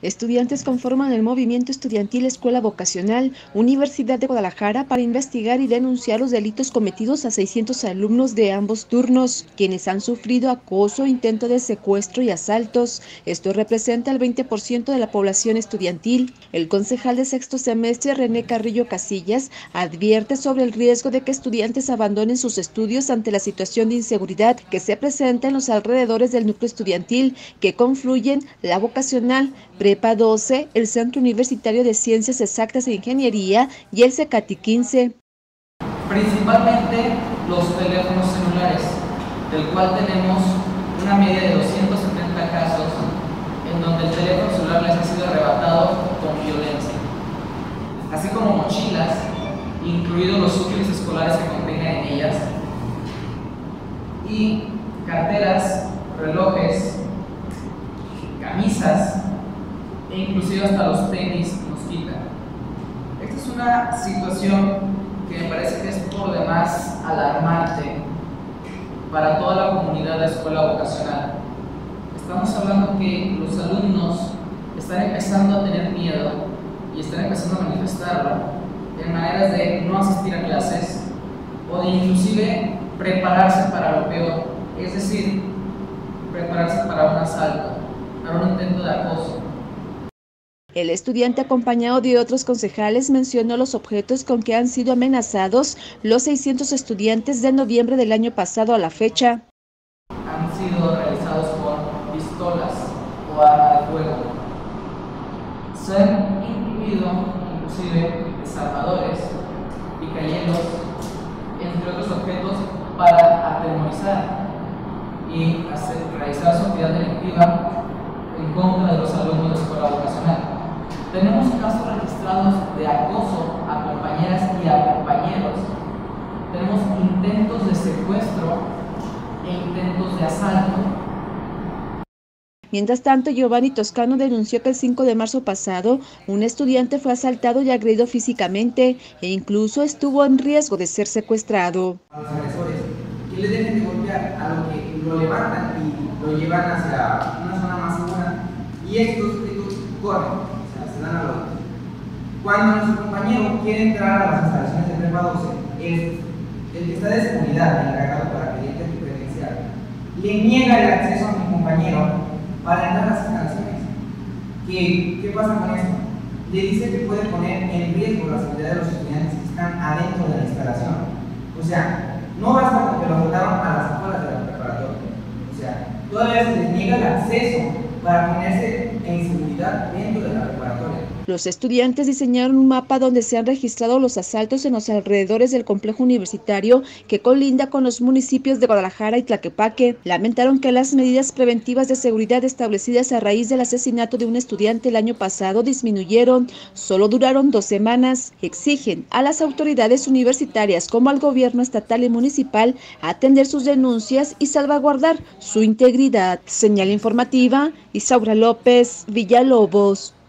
Estudiantes conforman el movimiento estudiantil Escuela Vocacional Universidad de Guadalajara para investigar y denunciar los delitos cometidos a 600 alumnos de ambos turnos, quienes han sufrido acoso, intento de secuestro y asaltos. Esto representa el 20% de la población estudiantil. El concejal de sexto semestre, René Carrillo Casillas, advierte sobre el riesgo de que estudiantes abandonen sus estudios ante la situación de inseguridad que se presenta en los alrededores del núcleo estudiantil, que confluyen la vocacional, Prepa 12, el Centro Universitario de Ciencias Exactas e Ingeniería y el CECATI 15. Principalmente los teléfonos celulares, del cual tenemos una media de 270 casos en donde el teléfono celular les ha sido arrebatado con violencia, así como mochilas, incluidos los útiles escolares que contengan en ellas, y carteras, relojes, camisas e inclusive hasta los tenis nos quitan. Esta es una situación que me parece que es por demás alarmante para toda la comunidad de escuela vocacional. Estamos hablando que los alumnos están empezando a tener miedo y están empezando a manifestarlo en maneras de no asistir a clases o de inclusive prepararse para lo peor, es decir, prepararse para un asalto, para un intento de acoso. El estudiante, acompañado de otros concejales, mencionó los objetos con que han sido amenazados los 600 estudiantes de noviembre del año pasado a la fecha. Han sido realizados con pistolas o arma de fuego. Se han incluido inclusive desarmadores, picayelos, entre otros objetos para atemorizar y realizar su actividad delictiva en contra de los alumnos de escuela vocacional. Tenemos casos registrados de acoso a compañeras y a compañeros. Tenemos intentos de secuestro e intentos de asalto. Mientras tanto, Giovanni Toscano denunció que el 5 de marzo pasado un estudiante fue asaltado y agredido físicamente e incluso estuvo en riesgo de ser secuestrado. A los agresores, que le dejen de golpear, a lo que lo levantan y lo llevan hacia una zona más segura y estos corren. Cuando nuestro compañero quiere entrar a las instalaciones de Prepa 12, el que está de seguridad, el encargado para pedirte tu credencial, le niega el acceso a mi compañero para entrar a las instalaciones. ¿Qué pasa con esto? Le dice que puede poner en riesgo la seguridad de los estudiantes que están adentro de la instalación. O sea, no basta con que lo votaron a las afueras de la preparatoria. O sea, todavía se les niega el acceso para ponerse en seguridad dentro de la preparatoria. Los estudiantes diseñaron un mapa donde se han registrado los asaltos en los alrededores del complejo universitario que colinda con los municipios de Guadalajara y Tlaquepaque. Lamentaron que las medidas preventivas de seguridad establecidas a raíz del asesinato de un estudiante el año pasado disminuyeron, solo duraron 2 semanas. Exigen a las autoridades universitarias como al gobierno estatal y municipal atender sus denuncias y salvaguardar su integridad. Señal informativa, Isaura López, Villalobos.